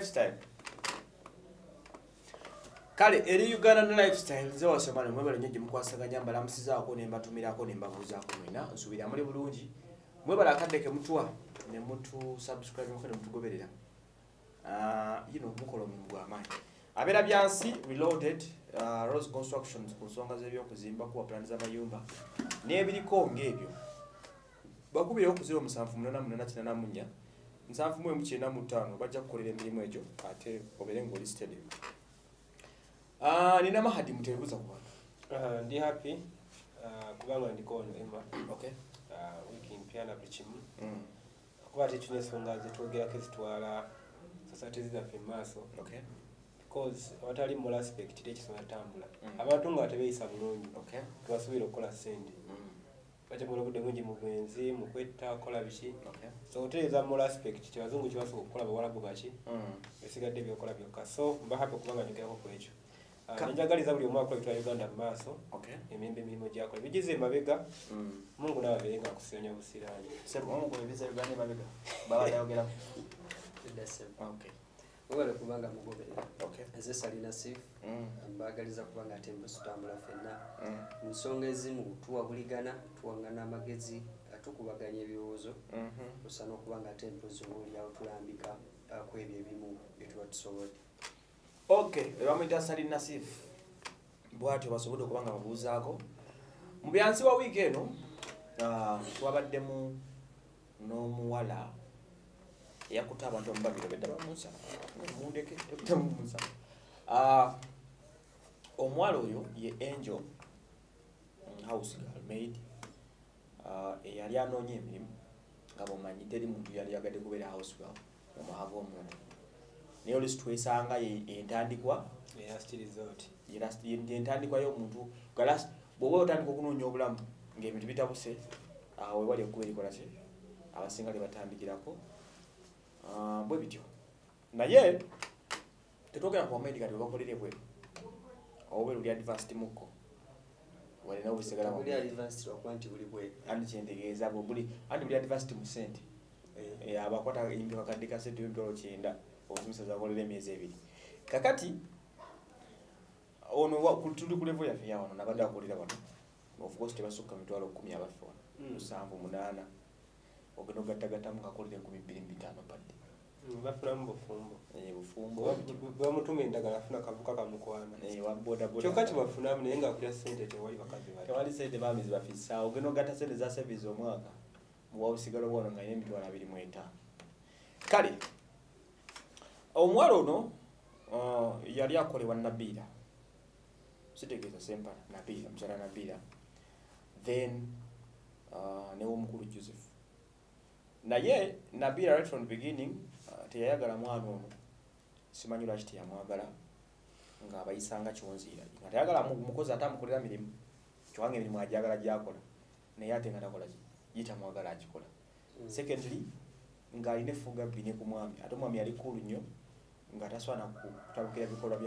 lifestyle. Kale eri Ugandan lifestyle nze wasomane mwebale nnyo gye mukwasaganya mbalamusizaako ne mbatumirako ne mbabuuzaako mwena nsubira muli bulungi mwebale akadde ke mutwa ne mutu subscribe ne mutugoberera mukola omulimu gw'amaanyi abeera byansi reloaded Rose Constructions ku nsonga z'ebyokuzimba kuwa plan z'amayumba n'ebiriko ng'ebyo bakubireho ku 078884 79495 bajja kukolera emirimu egyo ate obeere ng'oli steady. Nina Mahadi mutebuza kubanga. Ndi happy kubanga ndiko ono Emma. Okay. Wiki mpya na bichimu. Kuba tetune songa zetwogera kezitwala society zaffe maaso. Okay. Because watali moral aspect tekisona tambula. Abantu nga tebeyisa bulungi. Okay. Tubasubira okukola sente. Bacha mola budde mungi mu bwenzi mu kwetta kola bichi. Okay. So oteeza moral aspect kyabazungu kibaso okukola bawalabu baki. Esigadde byokola byokka. So mba happy kubanga njogera ko ekyo. Njagaliza buli omwaka wetwa Uganda maaso. Okay. Emirimu gyakole bigize mabega. Mungu nababerenga akusinya busirani. Sebo mungu ebiza Uganda mabega. Baba yayogera. Okay. Wale kubanga mugoberera. Okay. Nze salina safe. Mbagaliza kubanga atembo sutambula fenna. Nsonga ezimu tuwabuligana, tuwangana amagezi, atukubaganya ebirowoozo. Tusana okubanga atembo zobuli awo tulambika kwebyo ebimu byetuba tusobodde. Okay, bamuyita Salin Nasif. Bwatyo basobodde okubanga babuuzaako. Mu byansi wa week eno twabaddemu n'omuwala eyakuta abantu omubabiro bedda bamusa. Mundeke ekutta mumusa. Omuwala oyo ye Angel house girl maid. Eyali anoonya emirimu nga bomanyi teri muntu yali yagadde kubeera house girl omwaga omuntu. Niyo list twesanga entandikwa last resort entandikwa y'omuntu galas bwoba otandika okunoonya obulamu ng'ebintu bitabuse awo wali okuba erikola ki abasinga le batandikirako bwe bityo naye tetwogera ku bamaidi kati webakolere bweru oba luli advanced mukko walina obusigala buli advanced wakwanti buli bweru andi kyentegeeza buli advanced mu sente abakwata impyo kakadde ka sente $9 omusaza akolera emyezi 2 kakati ono tuli ku level yaffe ya wano nabadde akolera wano of course tebasukka mitwalo 10 abaffe wano 7-8 ogenda ogattagattamu kakolera 2,250 padde bafulamu bufumbo bufumbo bamutuma endagala afuna kavuka kamukwana waboda boda kyokka kibafunamu naye nga akulya sente tewali bakazi bali tewali sente bamizi bafisa ogenda ogatta sente za service omwaka muwa busigalo bwono nga ine mitwalo 25 kale omuwala ono yali akolebwa Nabira sitegeeza sempala Nabira mukyala Nabira then n'owomukulu Joseph naye Nabira right from the beginning teyayagala mwana ono simanyi lwaki teyamwagala nga abayisanga kyonziira nga teyagala mukozi atamukolera mirimu kyowanga emirimu ajagala gyakola naye ate nga takola yitamwagala agikola secondly nga alina effuga bbine ku mwami ate omwami yali kulu nnyo nga taswana kutabukira bikolwa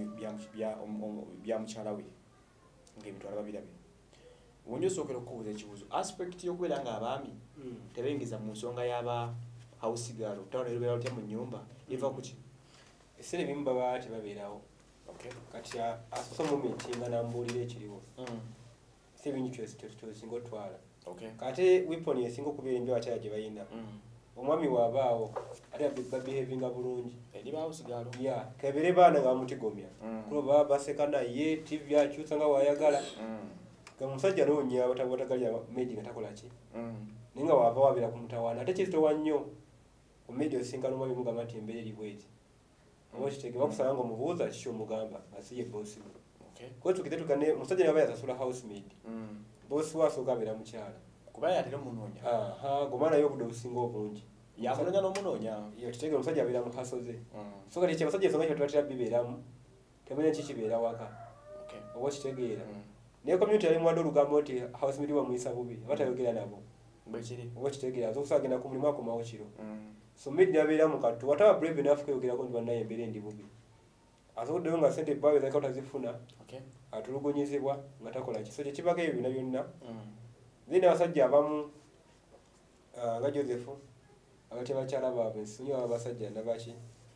bya mukyala we ng'emitwalo babirabe wonyo osookera okubuuza ekibuuzo aspect y'okubeera nga abaami tebengeza mu nsonga y'aba house girl okutawona erubeera lutya mu nnyumba eva kuki esere ebimu baba tebabeerawo kati asosa moment nga nambuulira ekiriwo si ebintu kyosinga otwala kate weapon esinga okubeera embi abakyala gye bayina omwami waabaawo ate babehavinga bulungi eri house girl kebere baana nga bamutigomya kulo baba baseka naye tv akyusa nga waayagala nga musajja noonya batagalia meedi nga takola ki naye nga waava wabeera ku mutawaana ate kizitowa nnyo omeedi osinkana omwami mugamba nti embeera eri bweti oba kitege bakusanga nga omubuuza kiki omugamba asiye boosi kuba tukite tugane musajja naba yasasula housemaid boosi we asooka abeera mukyala kuba yatera omunoonya gomwana naye obudde obusinga obulungi yamunoonya n'omunoonya kitege omusajja abeera mu haso ze so kati abasajja ensonga kyatubatera bibeeramu temanya ki kibeera waka oba kitegeera naye community yali mwadde olugambo nti housemaid bamuyisa bubi abatayogera nabo oba kitegeera aza okusagenda ku mulimu akomawo kiro so maid nabeera mu kattu wataba brave enough kweyogerako nti bannaye embeera endi bubi asoboddeyo nga sente ebbaawe zaka otazifuna atulugunyizibwa nga takola ki so kyekibako ebyo byonna byonna then abasajja abamu nga Joseph abati bakyala baabwe nsonyi abasajja nabaki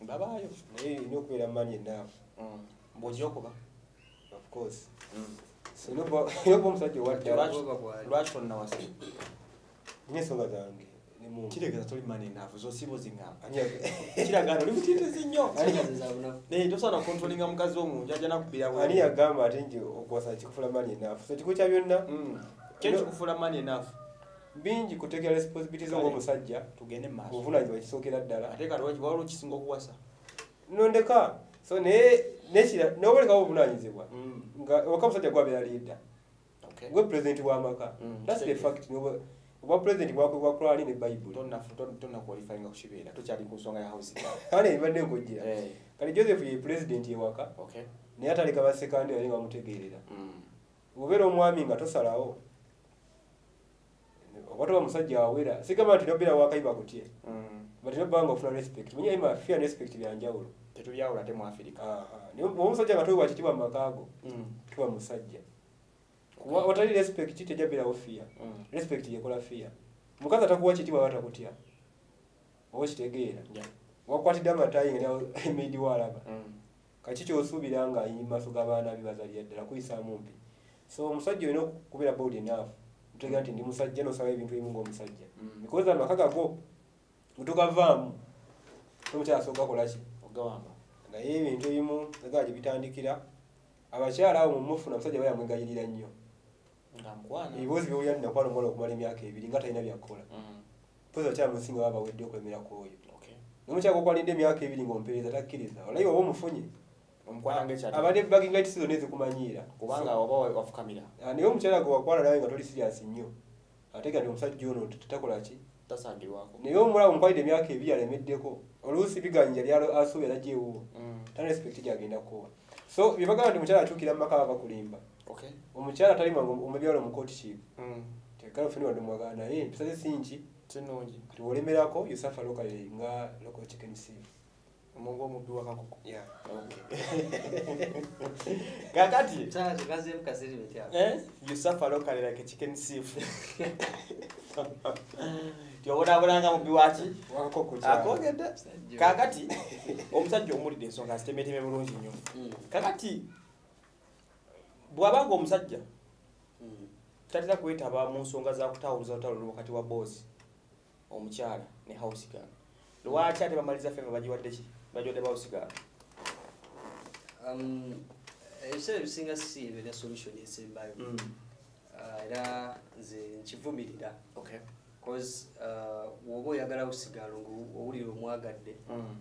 babayo naye ino okubeera mani enough bw'ogyokuba of course inoba omusajja owaddala lwaki tonnawasa nina ensonga zange kiregeeza toli mani enough zosiibo zingamba kiragaana oli mutiitezi nnyo tosobola kontrolinga mukazi omunju ajja nakubira ani yagamba ate nti okuwasa kikufula mani enough so kikulu kya byonna kyekikufula mani enough bingi kutegera responsibilities ng'omusajja tugende mu maaso obuvunaanyizibwa kisookera ddala ate kati waliwo okisinga okuwasa nondeka so n'obulekawo obuvunaanyizibwa nga waka omusajja gwabeera leader gwe president w'amaka that's the fact obwa president bwa Qur'ani ne Bible tonnakwalifyinga ku kibeera tokyali ku nsonga ya house kale ebadde nkojjera kale Joseph ye president ewaka naye ataleka basekandi naye nga bamutegeerera obeera omwami nga tosalawo oba musajja awera sigamba nti nobeera wakayiba kutye but nobanga ofuna respect mwenye ima fear and respect byanjawulo tetubyawula ate mu Africa niyo omusajja nga towa kitibwa makaago tuba musajja watali respect tejabirawo fear respect yekola fear mukazi atakuwa kitibwa batakutya oba kitegeera wakwatidde amatayi nga emedi walaba kaki kyosuubira nga maaso g'abaana bibazalira ddala kuyisaamu mpi so omusajja olina okubeera bold enough mutegeera nti ndi musajja nosaba ebintu ebimu ng'omusajja because amaka gago mutugavaamu omukyala asooka kolaki ogawamba naye ebintu ebimu agala gye bitandikira abakyala awo mumufuna omusajja aba yamwegayirira nnyo ebibuuzi byowulira ninakwala omuwala okumala emyaka 2 nga talina byakola pozi abakyala musinga baba bawedde okulemerako oyo nomukyala gokwalidde emyaka 2 ng'ompeereza takkiriza olayi oba omufunye abadde bagging right season ezikumanyiira kubanga oba wafukamira naye omukyala gwe wakwala nawe nga toli serious nnyo ate nga ndi omusajja ono takola ki tasangirwako naye omulala omukwalidde emyaka 2 alemeddeko oluusi biganja byalo asuubira gyewo tana respect gyagenda kuwa so byebagamba nti omukyala atuukira mu maka bava kulimba omukyala tali mwangu omubyalo mu courtship tekala ofuni wadde mwagala naye empisa ze sinki kinungi kati wolemerako you suffer locally nga local chicken sieve omungu omubbi wakakoko kakati you suffer locally like a chicken sieve tyobonabonanga mubbi waki akogedde kakati omusajja omulidde ensonga zitemeteme bulungi nnyo kakati bw'abanga omusajja tatera kwetaba mu nsonga za kutawuluza lutalo wakati wa boss omukyala ne house girl lwaki ate bamaliza ffe nga bagiwadde ki bagiwadde ba house girl ebiseera ebisinga si ebera solution esembayo era nze nkivumirira cause woba oyagala usigalo owulira omwagadde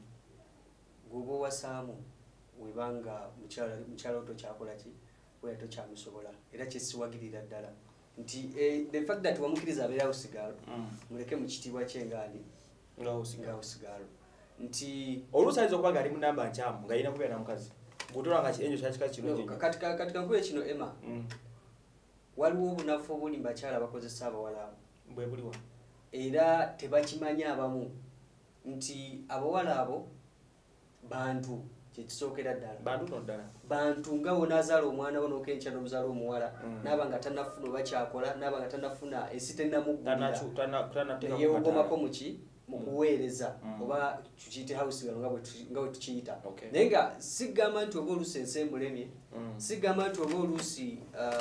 gwoba owasaamu webanga mukyala oto kyakola ki weya tokyamusobola era kyesiwagirira ddala nti the fact that wamukiriza abeera usigalo muleke mu kitiibwa kyengani nga usigalo nti oluusi ayinza okuba nga ali mu namba nkyamu nga yina kubeera na mukazi gutolanga enjo kyakika kirungi katika nkube kino Emma waliwo obunafu obuli mu bakyala bakozesa abawala abo bwe buliwa era tebakimanya abamu nti abawala abo bantu kyekisookera ddala bantu nga wonazaala omwana wo n'okenkya n'omuzaala omuwala naaba nga tanafuna oba kyakola naaba nga tanafuna ensi tennamuggulira yewogomako muki mu kuweereza oba tukiyite house girl nga bwe tukiyita naye nga sigamba nti oba oluusi ensi emulemye sigamba nti oba oluusi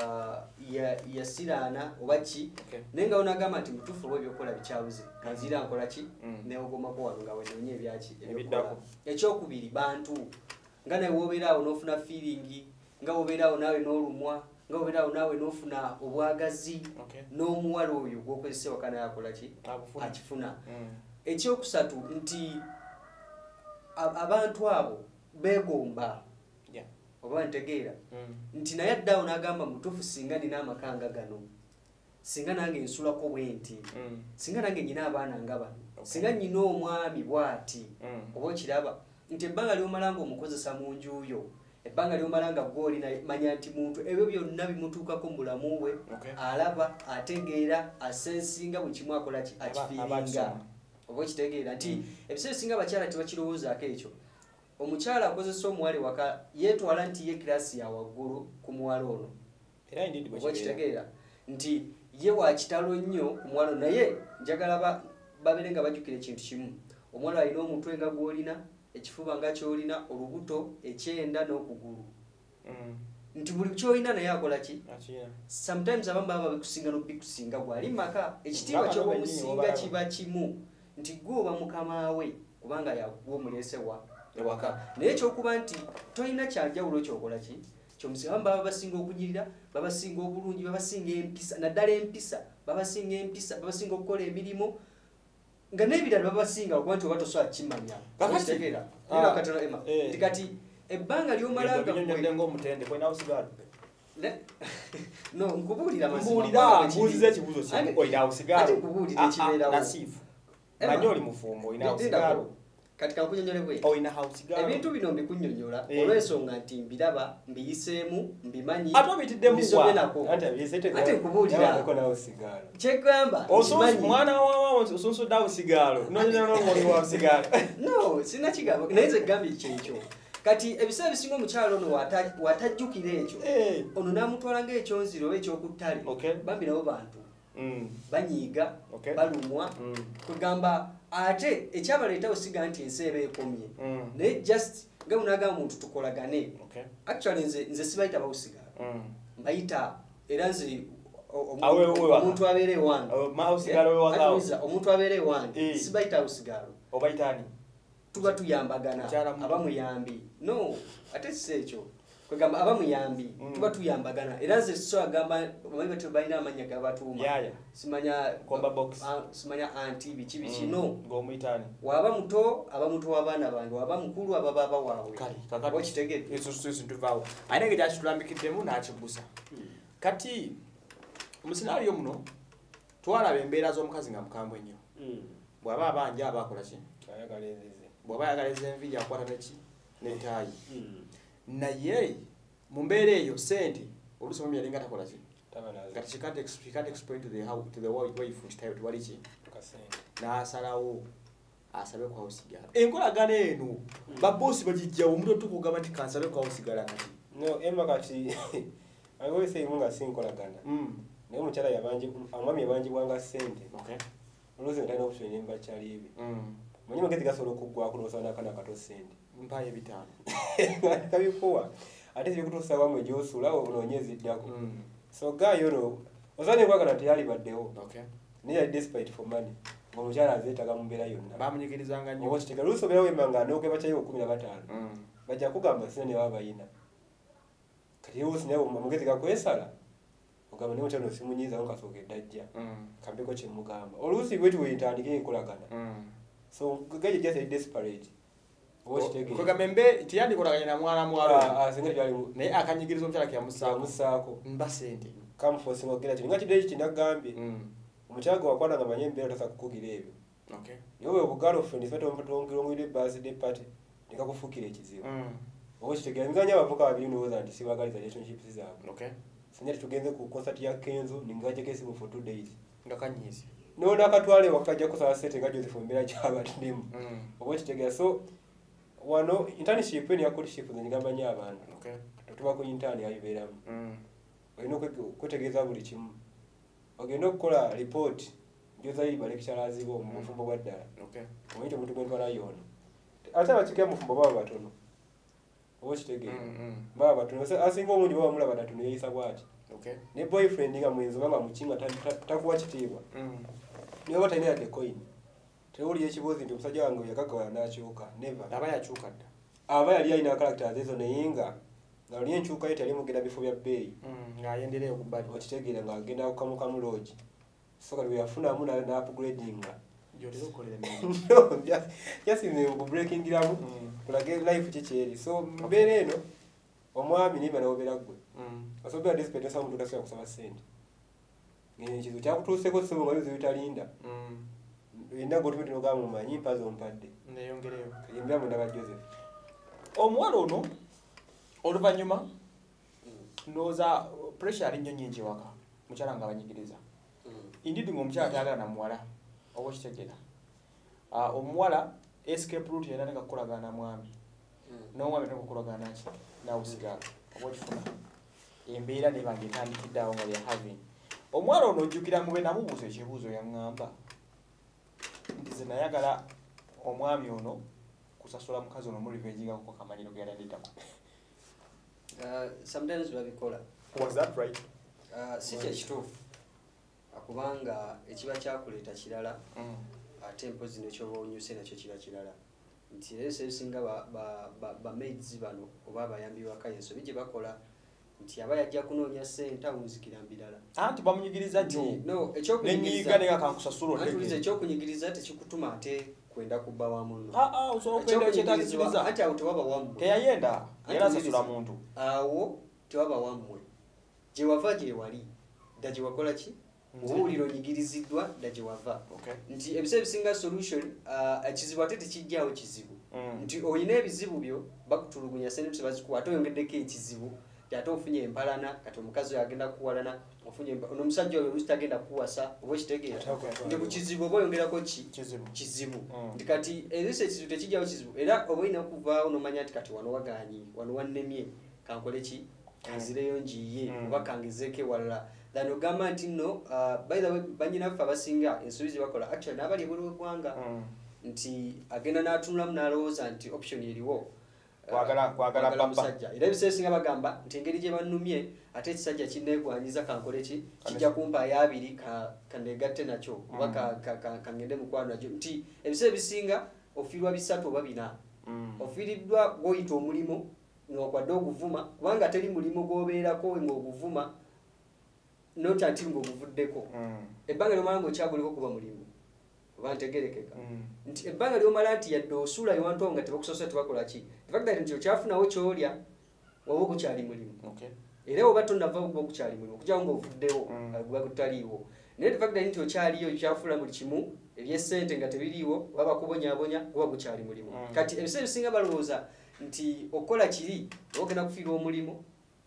yasiraana oba ki naye nga wonagamba nti mutuufu oba ebyokukola bikyabuze kanzira nkola ki newogomako wano nga wenoonya ebyaki ebyokukola ekyokubiri bantu nga nawe wobeera awo n'ofuna feeling nga wobeera awo naawe n'olumwa nga wobeera awo naawe n'ofuna obwagazi n'omuwala oyo gwokozesa ewaka naye akola ki akifuna ekyokusatu nti abantu abo beegomba oba ntegeera nti naye addaawo n'agamba mutuufu singa nina amakanga gano singa nange nsulako bwenti singa nange nyina abaana nga bano singa nyina omwami bw'ati oba okiraba nti ebbanga ly'omala ng'omukozesa mu njuyo ebbanga ly'omala nga gw'oli manya nti muntu ebyo byonna bimutuukako mu bulamu bwe alaba ategeera asensinga buli kimu akola ki akifiiringa oba okitegeera nti ebiseera ebisinga abakyala tebakirowoozaako ekyo omukyala akozesa omuwala ewaka yeetwala nti ye kirasi ya waggulu ku muwala ono oba okitegeera nti ye wakitalo nnyo ku muwala ono naye njagala babeere nga bajjukira ekintu kimu omuwala alina omutwe nga gw'olina ekifuba nga kyolina olubuto ekyenda n'okugulu nti buli kyolina naye akola ki sometimes abamu baba babikusinga n'obikusinga gwali maka ekitiibwa ky'oba omusinga kiba kimu nti gwe oba mukama we kubanga yakuwa omuleesewa ewaka naye ekyokuba nti tolina kyanjawulo kyokola ki kyomusinga abamu baba basinga okunyirira babasinga obulungi babasinga empisa naddala empisa babasinga okukola emirimu nga n'ebirala babasinga okuba nti oba tosobola kimanya kitegeera katono ema nti kati ebbanga lyomalanga ng'omutende kwena usigala no nkubuulira mbuuliza ekibuuzo oyina usigala nkubuulira ekibeerawo nasiifu manyi oli mufumbo oyina usigala kati kankunyonyole bwe oyina hausigala ebintu bino mbikunyonyola olw'ensonga nti mbiraba mbiyiseemu mbimanyi ate obitiddemu ate nkubuulira kyegamba mwana wawa osunsudde usigalo nonyanolongoliwa no sina kigambo naye nze gambye kyekyo kati ebiseera ebisinga omukyalo ono watajjukira ekyo ono n'amutwala ng'ekyonziro oba ekyokuttale bambi nabo bantu banyiiga balumwa kugamba ate ekyabaleetawo siga nti ensi eba ekomye naye just nga munagamba muntu tukolagane actually nze sibayita bawusigala mbayita era nze omuntu abeera ewange omuntu abeera ewange sibayita awusigalo obayitani tuba tuyambagana abamuyambi no ate si ekyo kwegamba abamuyambi tuba tuyambagana era nze so agamba bamanyi bati balina amanya gabatuuma simanya anti biki bikino ng'omuyitani waba muto abamuto w'abaana bange waba mukulu abababa waabwe wakitegedde tuvaawo ayina nga kyakitulambikiddemu n'akigusa kati mu sinaliyo muno twalaba embeera z'omukazi nga mukambwe ennyo bw'aba abanja aba akola ki bw'aba ayagaliza enviiri akwata neki n'etaayi naye mu mbeera eyo sente oluusi omwami yalinga takola ki kati she can't explain to the wife nti tewali ki n'asalawo asabe kwa usigala enkolagana eno baboosi bagijjawo omuntu otukugamba nti kansabe kwa usigala kati no emma kati I always say munga sinkolagana naye omukyala omwami yabanjibwanga sente oluusi ntalina option emba kyali ebi manyi magezi gasobola okuggwako n'osaba n'akaana kato sente mpayo ebitaano kabikuwa ate zibikutuusa wamu egyosula onoonye eziddako so gayo ono osobola nenkwagala nti yalibaddewo naye yali despite for money ng'omukyala azeetaga mu mbeera yonna bamunyigirizanga nnyo oba kitega luusi obeera wemba nga n'okwebakyayo 15 bajja kugamba sina ne baba bayina kati oluusi naye amagezi gakwesala ogamba naye mukyala osimunyiiza nkasooka eddajja kampeko kyemugamba oluusi bweti wentandika enkolagana so gaye just a desperate kwegamba embe tiyandikolaganye na mwana mwalo naye akanyigiriza omukyala kyamusaako mba sente kamufosinga okugenda kiri nga kidde eki kinagambye omukyala gwe wakwata nga manye embeera tasa kukugira ebyo naye bwe obugirlfriend fetongirongoire birthday party nekakufuukira ekizibu oba kitegera mizanya abavuka babiri ndowooza nti sibagaliza relationships zaabwe senya tetugenze ku concert ya Kenzo ningajeko esimu for 2 days nga kanyiizi nona akatwale wakajja kusaba sente nga Joseph Mbera kyabatulimu oba kitegera so wano internship ni ya courtship ngamba nnyo abantu tuba ku intern yayibeeramu olina okwetegeeza buli kimu ogenda okukola report njozayiba lecturers bo mu bufumbo bwa ddala omuyita omuntu gwentwala yoona ate abakika mu bufumbo baba batono oba kitegeera baba batono asinga omungi baba mulaba batono yeyisa bwati ne boyfriend nga mwenzi baba mukinga takuwa kitiibwa niwe batalina yadde coin tewuli ekibuuzi nti omusajja wange yakagawala n'akyuka never aba yakyuka dda aba yali alina characters ezo naye nga oli enkyuka ye tali mugenda bifo bya bbeeyi ng'ayendereyo ku bbali okitegeera ng'agenda kukamukamu lodge so kati weyafunamu n'upgradinga gyotera okukolera jasinze okubreakingiramu tulage life kikyeri so mbeera eno omwami niba nawobera ggwe asobera despite nsaba omuntu tasobola kusaba ssente ekizibu kyakutuuseko ssebo nga bizibu bitalinda yenna gotumi tinogamba mumanyi mpazi ompadde neyongereyo yembiramu ndaba Joseph omuwala ono oluvannyuma ndowooza pressure ali nnyo nnyingi ewaka mukyala nga abanyigiriza indidi ng'omukyala tayagala na muwala oba okitegeera omuwala escape route yena tenga kukolagana na mwami n'omwami tenga kukolagana naki nawusigala oba okifuna embeera nebanga etandikidde awo nga lyahavin omwala ono ojjukira mube namubuuza ekibuuzo yaŋŋamba nti ze nayagala omwami ono kusasula mukazi ono mu revenge ko kamaniro gera ndita sometimes babikola was that right si kye kituufu akubanga ekiba kyakuleeta kirala ate empozi nekyoba onyuse nakyo kiba kirala nti era ebisinga bamaids bano oba abayambi waka ensobi gye bakola nti aba yajja kunoonya ssente awunzikira mbirala anti bamunyigiriza nti no ekyokunyigiriza nenga kankusasula otegeeza ekyokunyigiriza tekikutuma ate kwenda kubba wa munno osobola okwenda kyetagikiriza ate awo tewaba wammwe teyayenda era asasula muntu awo tewaba wammwe gye wava gye wali dda gye wakola ki owulira onyigiriziddwa dda gye wava nti ebiseera ebisinga solution ekizibu ate tekijjaawo kizibu nti oyina ebizibu byo bakutulugunya sente tebazikuwa ate oyongeddeko ekizibu ate ofunye empalana kati omukazi oyo agenda kuwalana ofunye n'omusajja oyo oluusi tagenda kuwasa oba okitegeera nti ku kizibu oba oyongerako kizibu nti kati oluusi ekizibu tekijjaawo kizibu era oba olina okuvaawo n'omanya nti kati wano wagaanyi wano wannemye kankole ki kanzireyo njiye oba kangezeeko ewalala than ogamba nti nno by the way banyinaffe abasinga ensobi ze bakola actually n'abali ebweru w'eggwanga nti agenda n'atunulamu n'alowooza nti option eriwo kwagala musajja era ebiseera ebisinga bagamba nti engeri gye bannumye ate ekisajja kinneegwanyiza kankole ki kijja kumpaayo abiri kandeegatte nakyo oba kangende mukwano nakyo nti ebiseera ebisinga ofiirwa 3 oba 4 ofiiriddwa gw'oyita omulimu n'okwadde oguvuma kubanga teri mulimu gw'obeerako ng'oguvuma not until ng'oguvuddeko ebbanga lyomala ng'okyaguliko kuba mulimu oba ntegerekeka nti ebbanga lyomala nti yadde osuula ewantu nga tebakusosa tebakola ki the fact that nti okyafunawo kyolya waba okukyali mulimu era oba tonnava okuba okukyali mulimu okugyawo ng'ovuddewo guba gutaliiwo naye the fact that nti okyaliyo okyafuula buli kimu ebyessente nga tebiriiwo oba bakubonyaabonya guba gukyali mulimu kati ebiseera ebisinga balowooza nti okola kiri oba ogenda kufiirwa omulimu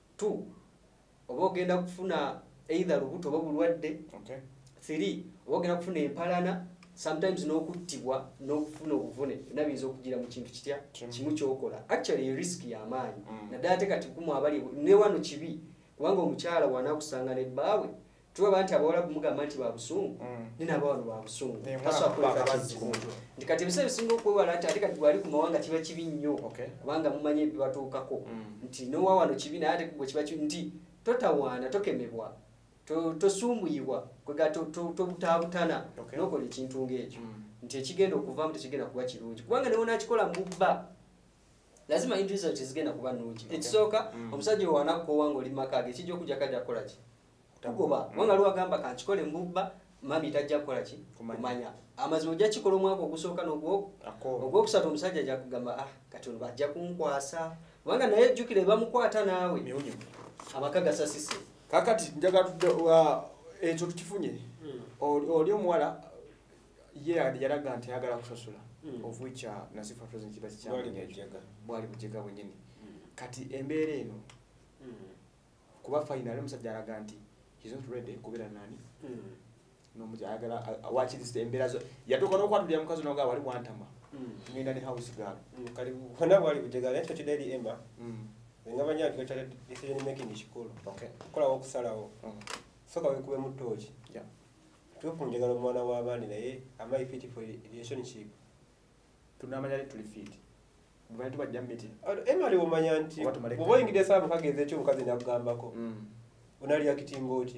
oba ogenda kufuna either lubuto oba bulwadde 3 oba ogenda kufuna empalana sometimes n'okuttibwa n'okufuna obuvune byonna biyinza okugira mu kintu kitya kimu kyokola actually risk y'amaanyi naddala ate kati kumu abali ne wano kibi kubanga omukyala wanaakusanga ne bbaawe tuwaba nti abawala mugamba nti babusungu ninaaba wano babusungu nti kati ebiseera ebisinga okwewala nti ate kati gwali ku mawanga kiba kibi nnyo kubanga mumanye ebibatuukako nti nowa wano kibi naye ate bwe kiba kibi nti totawaana tokemebwa tosumbuyibwa kwega tobutaabutana n'okola ekintu ng'ekyo nti ekigenda okuvaamu tekigenda kuba kirungi kubanga ne wonaakikola mbubba lazima result zigenda kuba nnungi ekisooka omusajja oyo wanakukoowa ng'oli makage kijja okujja kajja kukola ki kugoba kubanga lwagamba kankikole mbubba mami tajja kukola ki kumanya amazima ojja kikola omwaka ogusooka ogwokusatu omusajja ajja kugamba kati ono bajja kunkwasa kubanga naye ejjukire bamukwata naawe amaka gasasise kakati njagala ekyo tukifunye oli omuwala ye yalaga nti ayagala kusasula of which nasifa president kiba bwali bujega bwenyini kati embeera eno kuba final omusajja alaga nti he's not ready kubeera nani n'omuja ayagala wakiriste embeera zo yatuuka n'okwatulira mukazi n'ogaa wali wantama ngenda ne house girl kali bwona bwali bujega nakyo kidali emba nga banyaki kachale decision making kikulu kola okusalawo soka wekube mu tochi tupunjagala omwana w'abaani naye amayi fit for relationship tunamanya tuli fit bwe tubajja mmiti emali omanya nti bwe oyingidde saabu kageze ekyo omukazi nakugambako onali akitinga otya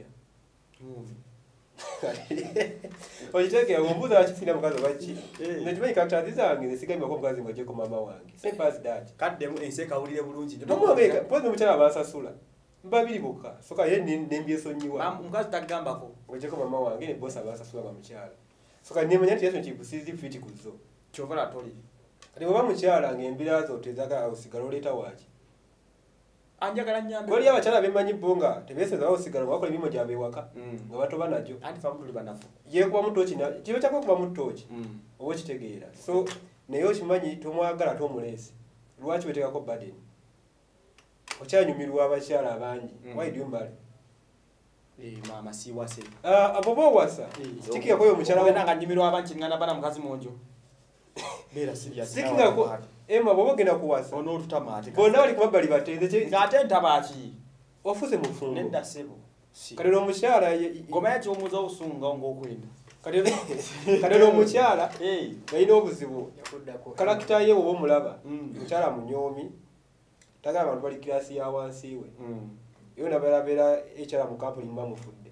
okitegera ombuuza wakifina mukazi obaki nekimanyi kaktazi zange nesigamako omukazi ng'ogyeko mama wange simpas that kaddemu ensi ekawulire bulungi tomwogeka pozi omukyala basasula mbabiri bokka soka ye nembyesonyiwa omukazi tagambako ng'ogyeko mama wange ne bosi abasasula ba mukyala soka nemanya nti relationship sizi fiti ku zo kyovala toli kati bweba mukyala ng'embira zo tezagala osigala oleeta waaki anjagala nyambe wali abakyala bemanyi bonga tebeseza osigala wakola emirimu gyabwe ewaka nga batoba najjo anti famu tuli banafu yekuba mutoki kiba kyako kuba mutoki oba okitegeera so naye okimanyi tomwagala tomuleese lwaki wetekako baden okyanyumirwa abakyala abangi why do you marry mama siwase abo bowasa tikiyako yo mukyala wena nga nyumirwa abangi ngana bana mukazi monjo bera serious tikingako ema bwoba ogenda kuwasa ono tutamate bonna bali kumabbali batenze ng'ate ntabaki wafuze mufungo nedda sebo kale omukyala ngoma yaki omuza obusunga ng'okwenda kati omukyala yalina obuzibu kalakita ye oba omulaba mukyala munyoomi tagala abantu bali kirasi ya wansi we yo nabeera ekyala mu kampuni muba mufudde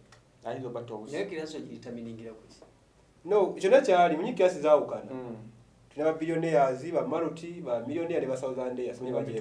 no kyonna kyali munyi kirasi zaawukana tulina babilionaires bamaluti bamilionaire ne basausandeya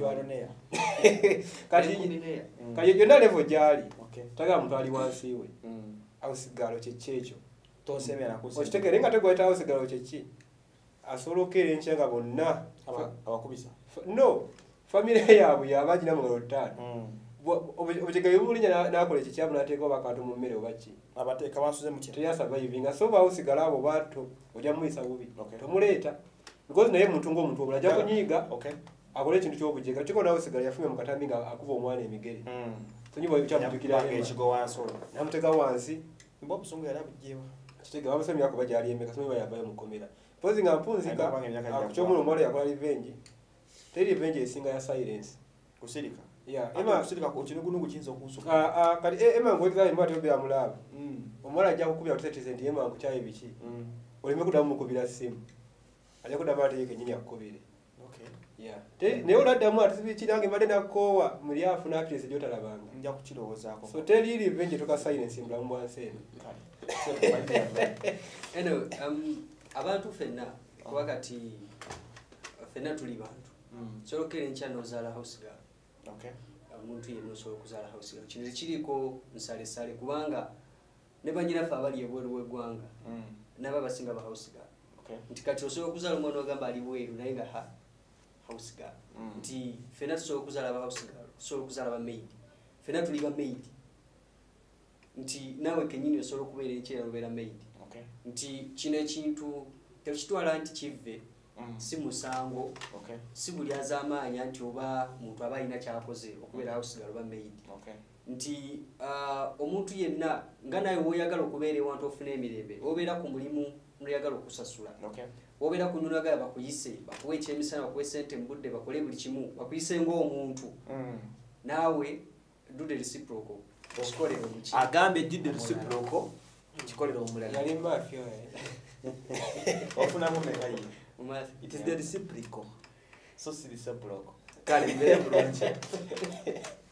kati yonna levo gyali tagala muntu ali wansi we awusigalo kyekyekyo okitegere nga tegweta awusigalo kyeki asobola okukeera enkya nga bonna no famire yaabwe yabagina mu ngalo ttaano obutegeyo bulinya nakola ekikyamu nateeka oba akantu mu mmere oba ki teyasavaivinga so bawusigala abo bato ojja muyisa bubi tomuleeta because naye muntu ng'omuntu obula ajja kunyiiga akola ekintu ky'obujega kiko nawusigala yafunye mu katambi nga akuba omwana emigere namuteeka wansi kitege bamusomye yakuba gyali emeka somi bayambayo mukomera pozi nga mpunzika kukyomula omwalo yakola revenge teri revenge esinga ya silence kusirika kati emangu ekizaa tobera mulaba omwala ajja kukubira tuteteze nti emangu kyaye biki oleme kudamu mukubira simu ajja kuddamu ate yekenyini akukubire naye oladdamu atisibikirange mbadde nakoowa muli afuna actress gyotalabanga so teri revenge toka silence mulamu bwansi eno abantu fenna kuba kati fenna tuli bantu sobola okukera enkya n'ozaala house girl omuntu yenna osobola okuzaala house girl kino tekiriko nsalesale kubanga ne banyinaffe abali ebweru w'eggwanga nabo abasinga ba house girl nti kati osobola okuzaala omwana ogamba ali bweru naye nga house girl nti fenna tusobola okuzaala ba house girl tusobola okuzaala ba maid fenna tuli ba maid nti nawe kenyini osobola okubeera enkyera obeera maid nti kino ekintu tekitwala nti kive si musango si buli az'amaanyi nti oba muntu aba alina kyakoze okubeera house girl oba maid nti omuntu yenna nga nawe woyagala okubeera ewantu ofuna emirembe obeera ku mulimu noyagala okusasula obeera ku nnyuno agala bakuyise bakuwa ekyemisana bakuwa sente mu budde bakole buli kimu bakuyise ng'omuntu naawe dude reciprocal kikolere omuki agambe dude reciprocal kikolere omulala yali mafia ofunamu mekayi it is the reciprocal so si reciprocal kale mbere bulungi